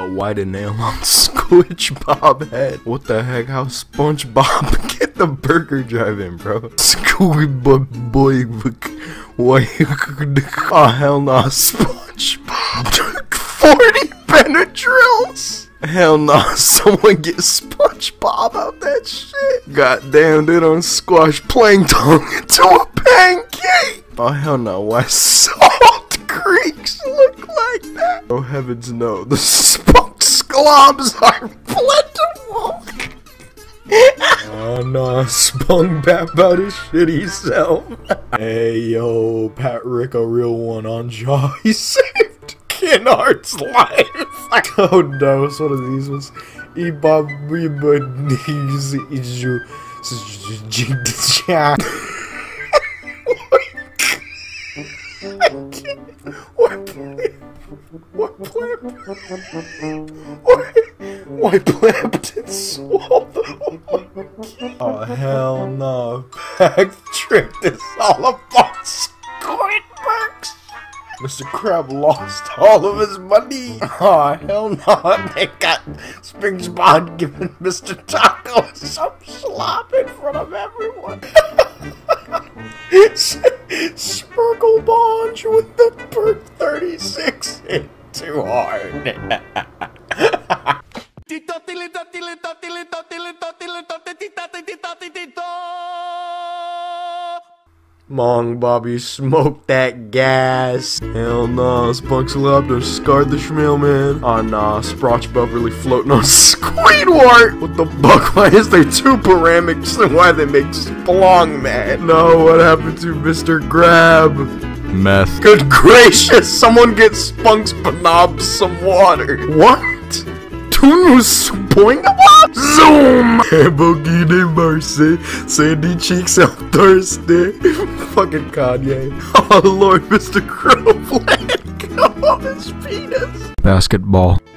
Why the nail on SpongeBob head? What the heck? How SpongeBob get the burger drive-in, bro? SpongeBob boy. Why? Oh hell no, SpongeBob. 40 Benadryls. Hell no, someone get SpongeBob out that shit. Goddamn, they don't squash plankton into a pancake. Oh hell no, why Salt Creeks look like that? Oh heavens no, the spunk globs are plentiful. Oh no, Spunk Bat about his shitty self. Hey yo, Pat Rick a real one on Jaw. He saved Kennard's life. Oh no, it's one of these ones. Why Plampton swallow? Oh hell no. Pack trick this all about Squidworks. Mr. Crab lost all of his money. Oh hell no, they got SpongeBob giving Mr. Taco some slop in front of everyone. Sparkle Bonge with the Perk 36 hit too hard. Mong Bobby smoked that gas. Hell no, Spunk's Lobster scarred the Schmailman. Oh nah, SpongeBob really floating on Squidward. What the fuck? Why is there two ceramics and why they make Splong mad? No, what happened to Mr. Grab? Meth. Good gracious, someone get Spunk's Banob some water. What? Two SpongeBob? Zoom! Boogie de Mercy, Sandy Cheeks out thirsty. Fucking Kanye. Oh lord, Mr. Crow let go of his penis. Basketball.